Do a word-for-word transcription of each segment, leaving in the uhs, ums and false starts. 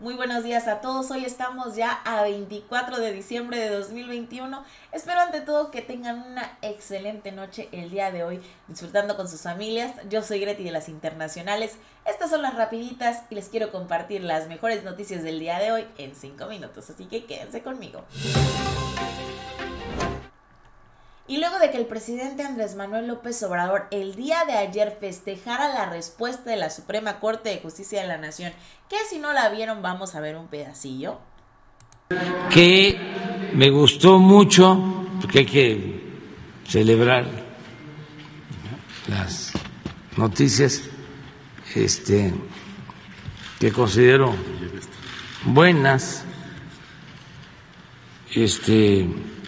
Muy buenos días a todos, hoy estamos ya a veinticuatro de diciembre de dos mil veintiuno. Espero ante todo que tengan una excelente noche el día de hoy, disfrutando con sus familias. Yo soy Greti de las Internacionales, estas son las rapiditas y les quiero compartir las mejores noticias del día de hoy en cinco minutos, así que quédense conmigo. Y luego de que el presidente Andrés Manuel López Obrador el día de ayer festejara la respuesta de la Suprema Corte de Justicia de la Nación, que si no la vieron vamos a ver un pedacillo. Que me gustó mucho, porque hay que celebrar las noticias este, que considero buenas, este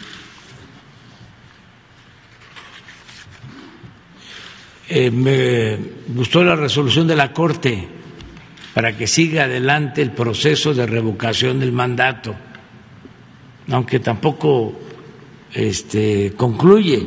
Eh, me gustó la resolución de la Corte para que siga adelante el proceso de revocación del mandato, aunque tampoco este, concluye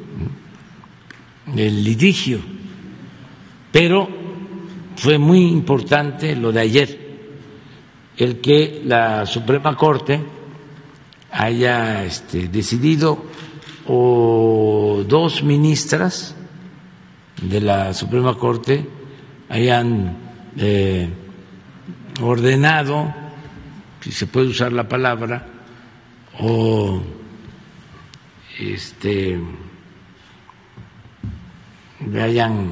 el litigio, pero fue muy importante lo de ayer, el que la Suprema Corte haya este, decidido, o dos ministras de la Suprema Corte hayan eh, ordenado, si se puede usar la palabra, o este le hayan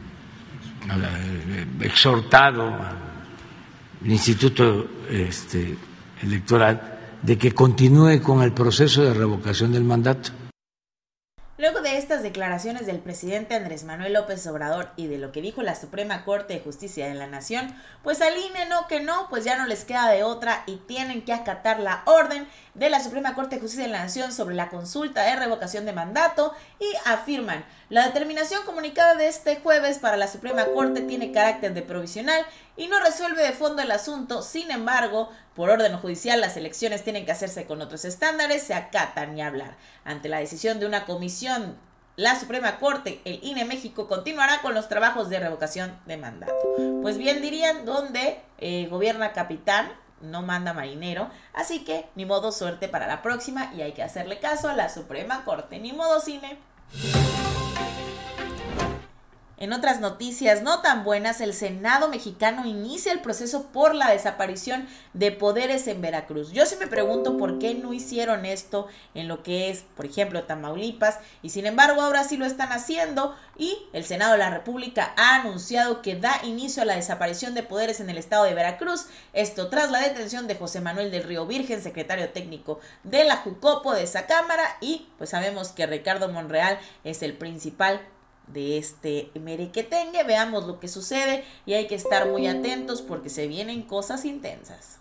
exhortado al Instituto este, Electoral de que continúe con el proceso de revocación del mandato. Luego de estas declaraciones del presidente Andrés Manuel López Obrador y de lo que dijo la Suprema Corte de Justicia de la Nación, pues al I N E no que no, pues ya no les queda de otra y tienen que acatar la orden de la Suprema Corte de Justicia de la Nación sobre la consulta de revocación de mandato y afirman: la determinación comunicada de este jueves para la Suprema Corte tiene carácter de provisional y no resuelve de fondo el asunto. Sin embargo, por orden judicial, las elecciones tienen que hacerse con otros estándares, se acatan ni hablar. Ante la decisión de una comisión, la Suprema Corte, el I N E México continuará con los trabajos de revocación de mandato. Pues bien dirían, donde eh, gobierna capitán, no manda marinero, así que ni modo, suerte para la próxima y hay que hacerle caso a la Suprema Corte. Ni modo, cine. En otras noticias no tan buenas, el Senado mexicano inicia el proceso por la desaparición de poderes en Veracruz. Yo sí me pregunto por qué no hicieron esto en lo que es, por ejemplo, Tamaulipas, y sin embargo ahora sí lo están haciendo, y el Senado de la República ha anunciado que da inicio a la desaparición de poderes en el estado de Veracruz. Esto tras la detención de José Manuel del Río Virgen, secretario técnico de la Jucopo de esa cámara, y pues sabemos que Ricardo Monreal es el principal de este merequetengue. Veamos lo que sucede y hay que estar muy atentos porque se vienen cosas intensas.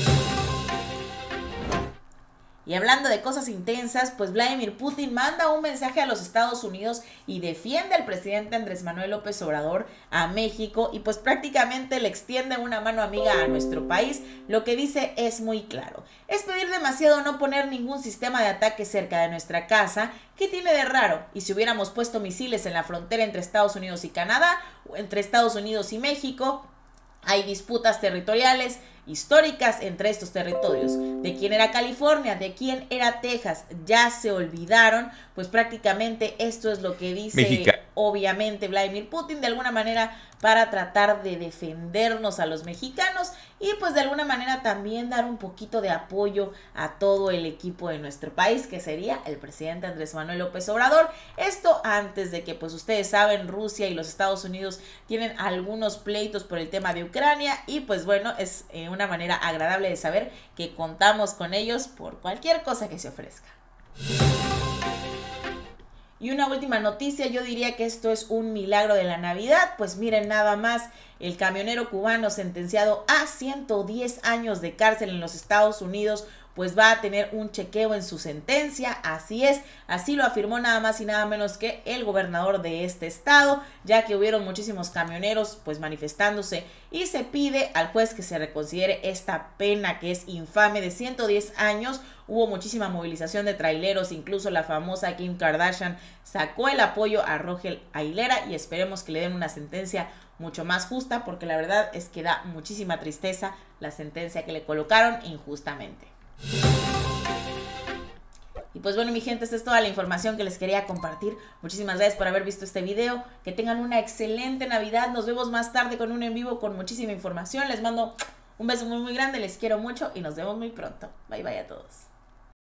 Y hablando de cosas intensas, pues Vladimir Putin manda un mensaje a los Estados Unidos y defiende al presidente Andrés Manuel López Obrador a México y pues prácticamente le extiende una mano amiga a nuestro país. Lo que dice es muy claro: es pedir demasiado no poner ningún sistema de ataque cerca de nuestra casa. ¿Qué tiene de raro? Y si hubiéramos puesto misiles en la frontera entre Estados Unidos y Canadá, o entre Estados Unidos y México, hay disputas territoriales históricas entre estos territorios. De quién era California, de quién era Texas, ya se olvidaron. Pues prácticamente esto es lo que dice México. Obviamente Vladimir Putin, de alguna manera para tratar de defendernos a los mexicanos y pues de alguna manera también dar un poquito de apoyo a todo el equipo de nuestro país, que sería el presidente Andrés Manuel López Obrador. Esto antes de que, pues ustedes saben, Rusia y los Estados Unidos tienen algunos pleitos por el tema de Ucrania y pues bueno, es eh, una manera agradable de saber que contamos con ellos por cualquier cosa que se ofrezca. Y una última noticia, yo diría que esto es un milagro de la Navidad, pues miren nada más, el camionero cubano sentenciado a ciento diez años de cárcel en los Estados Unidos, pues va a tener un chequeo en su sentencia. Así es, así lo afirmó nada más y nada menos que el gobernador de este estado, ya que hubieron muchísimos camioneros pues manifestándose y se pide al juez que se reconsidere esta pena que es infame de ciento diez años. Hubo muchísima movilización de traileros, incluso la famosa Kim Kardashian sacó el apoyo a Rogel Aguilera y esperemos que le den una sentencia mucho más justa, porque la verdad es que da muchísima tristeza la sentencia que le colocaron injustamente. Y pues bueno, mi gente, esta es toda la información que les quería compartir. Muchísimas gracias por haber visto este video. Que tengan una excelente Navidad. Nos vemos más tarde con un en vivo con muchísima información. Les mando un beso muy muy grande, les quiero mucho y nos vemos muy pronto. Bye bye a todos.